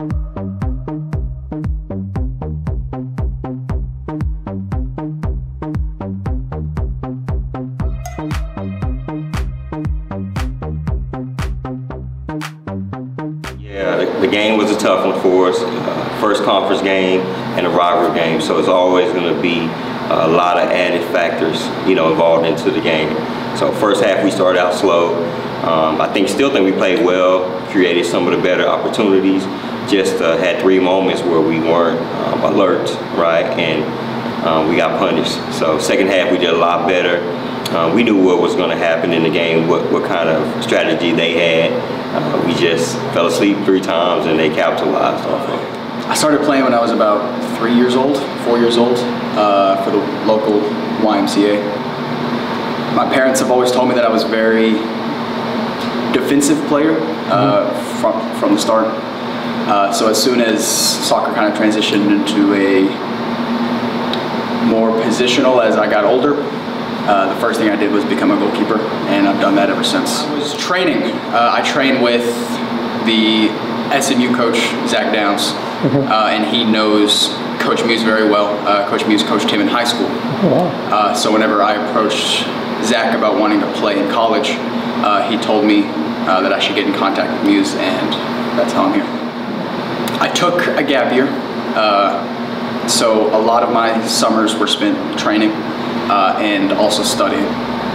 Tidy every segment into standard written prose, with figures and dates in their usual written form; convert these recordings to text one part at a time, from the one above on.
Yeah, the game was a tough one for us. First conference game and a rivalry game, so it's always going to be a lot of added factors, involved into the game. So first half we started out slow. Still think we played well, created some of the better opportunities. Just had 3 moments where we weren't alert, right, and we got punished. So second half we did a lot better. We knew what was going to happen in the game, what kind of strategy they had. We just fell asleep 3 times and they capitalized off of it. I started playing when I was about 4 years old, for the local YMCA. My parents have always told me that I was a very defensive player from the start. So as soon as soccer kind of transitioned into a more positional as I got older, the first thing I did was become a goalkeeper, and I've done that ever since. I was training. I trained with the SMU coach, Zach Downs, and he knows Coach Muse very well. Coach Muse coached him in high school. So whenever I approached Zach about wanting to play in college, he told me that I should get in contact with Muse, and that's how I'm here. I took a gap year, so a lot of my summers were spent training and also studying.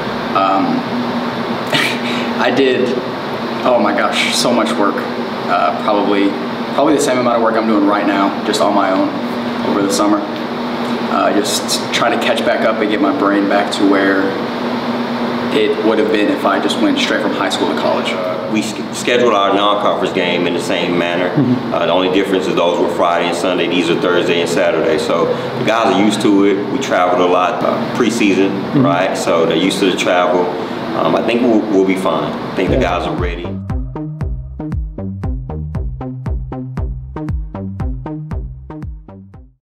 I did, oh my gosh, so much work. Probably the same amount of work I'm doing right now, just on my own over the summer. Just trying to catch back up and get my brain back to where it would have been if I just went straight from high school to college. We scheduled our non-conference game in the same manner. The only difference is those were Friday and Sunday. These are Thursday and Saturday. So the guys are used to it. We traveled a lot preseason, right? So they're used to the travel. I think we'll be fine. I think the guys are ready.